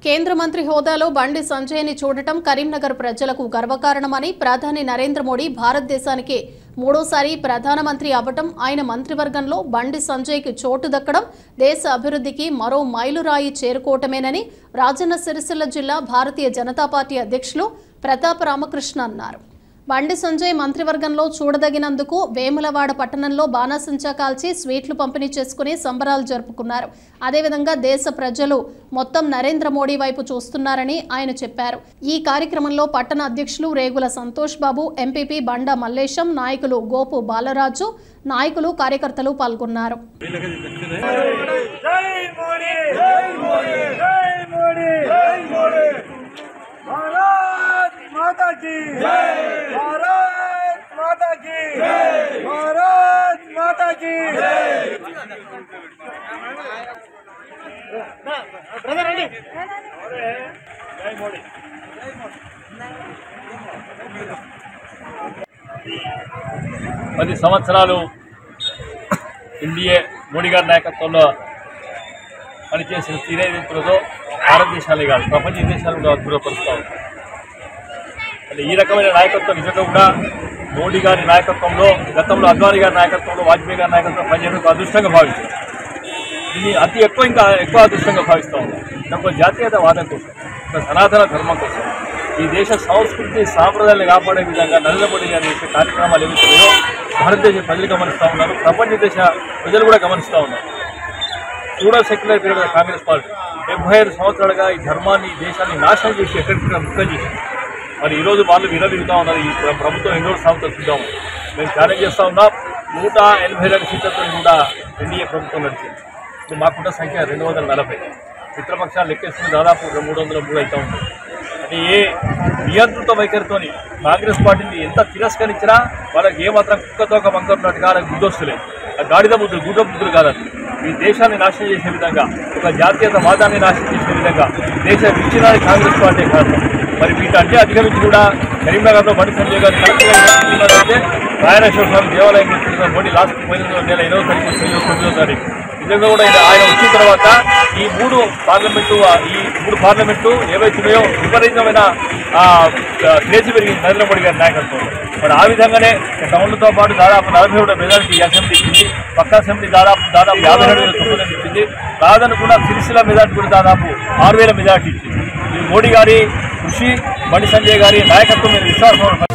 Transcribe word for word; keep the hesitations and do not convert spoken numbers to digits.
కేంద్ర మంత్రి హోదాలో బండి సంజయ్ని చూడటం కరీంనగర్ ప్రజలకు గర్వకారణమని ప్రధాని నరేంద్ర మోడీ భారతదేశానికి మూడోసారి ప్రధానమంత్రి అవ్వటం, ఆయన మంత్రివర్గంలో బండి సంజయ్కి చోటు దక్కడం దేశ అభివృద్ధికి మరో మైలురాయి చేరుకోవటమేనని రాజన్న సిరిసిల్ల జిల్లా భారతీయ జనతా పార్టీ అధ్యక్షులు ప్రతాప రామకృష్ణ అన్నారు. బండి సంజయ్ మంత్రివర్గంలో చూడదగినందుకు వేములవాడ పట్టణంలో బాణాసంచా కాల్చి స్వీట్లు పంపిణీ చేసుకుని సంబరాలు జరుపుకున్నారు. అదేవిధంగా దేశ ప్రజలు మొత్తం నరేంద్ర మోడీ వైపు చూస్తున్నారని ఆయన చెప్పారు. ఈ కార్యక్రమంలో పట్టణ అధ్యక్షులు రేగుల సంతోష్ బాబు, ఎంపీపీ బండా మల్లేశం, నాయకులు గోపు బాలరాజు, నాయకులు కార్యకర్తలు పాల్గొన్నారు. माता की जय, भारत माता की जय, भारत माता की जय। ब्रदर रेडी, जय मोदी, जय मोदी। పది సంవత్సరాలు ఇండియా మోడీ గారి నాయకత్వంలో పనిచేసిన తీరేదింపులతో భారతదేశాలే కాదు ప్రపంచ దేశాలు కూడా అద్భుతపరుస్తాం. అంటే ఈ రకమైన నాయకత్వం నిజంగా కూడా మోడీ గారి నాయకత్వంలో, గతంలో అద్వానీ గారి నాయకత్వంలో, వాజ్పేయి గారి నాయకత్వం పనిచేయడం అదృష్టంగా భావించారు. దీన్ని అతి ఎక్కువ ఇంకా ఎక్కువ అదృష్టంగా భావిస్తూ ఉన్నాం. ఒక జాతీయతవాదం కోసం, ఒక సనాతన ధర్మం కోసం, ఈ దేశ సంస్కృతి సాంప్రదాయాలను కాపాడే విధంగా నరేంద్ర మోడీ గారి చేసే కార్యక్రమాలు ఏవైతున్నాయో భారతదేశ ప్రజలు గమనిస్తూ ఉన్నారు, ప్రపంచ దేశ ప్రజలు కూడా గమనిస్తూ ఉన్నారు. Pseudo secular period Congress party డెబ్బై ఐదు సంవత్సరాలుగా ఈ ధర్మాన్ని, ఈ దేశాన్ని నాశనం చేసి ఎక్కడికి ముక్కం చేసింది. మరి ఈరోజు వాళ్ళు విరవిగుతూ ఉన్నారు. ఈ ప్రభుత్వం ఎన్నో సంవత్సరాలు చూద్దాం. మేము ఛాలెంజ్ చేస్తూ ఉన్నాం. నూట ఎనభై రెండు సీట్లతో కూడా ఎన్డీఏ ప్రభుత్వం నడిచింది. ఇప్పుడు మాకున్న సంఖ్య రెండు వందల నలభై మిత్రపక్షాలు లెక్కేస్తున్న దాదాపు మూడు వందల మూడు అవుతూ ఉంటుంది. అంటే ఏ నియంత్రిత వైఖరితో కాంగ్రెస్ పార్టీని ఎంత తిరస్కరించినా వాళ్ళకి ఏమాత్రం కుక్కతో ఒక వంకరున్నట్టుగా వాళ్ళకి గుద్దొస్తులేదు. ఆ గాడిద బుద్ధులు, గుడ్డ బుద్ధులు కాదండి. ఈ దేశాన్ని నాశనం చేసే విధంగా, ఒక జాతీయతవాదాన్ని నాశనం చేసే విధంగా దేశ విచ్ఛిన్నానికి కాంగ్రెస్ పార్టీ కారణం. మరి వీటంటే అధిగమించి కూడా కరీంనగర్లో బండి సంజయ్ గారు కరెక్ట్గా రాయనేశ్వర స్వామి దేవాలయం గురించి మోడీ లాస్ట్ పోయిన నెల ఇరవై తారీఖు తొమ్మిదో తారీఖు నిజంగా కూడా ఆయన వచ్చిన తర్వాత ఈ మూడు పార్లమెంటు ఈ మూడు పార్లమెంటు ఏవైతున్నాయో విపరీతమైన క్రేజీ పెరిగింది నరేంద్ర మోడీ గారి నాయకత్వంలో. మరి ఆ విధంగానే టౌన్లతో పాటు దాదాపు నలభై ఏడు మెజారిటీ అసెంబ్లీ ఇచ్చింది. పక్క అసెంబ్లీ దాదాపు దాదాపు యాభై రెండు వేల తొమ్మిది ఇచ్చింది. రాదనుకున్న సిరిసిల్ల మెజార్టీ కూడా దాదాపు ఆరు వేల మెజార్టీ ఇచ్చింది. ఈ మోడీ గారి కృషి, బండి సంజయ్ గారి నాయకత్వం మీద విశ్వాసం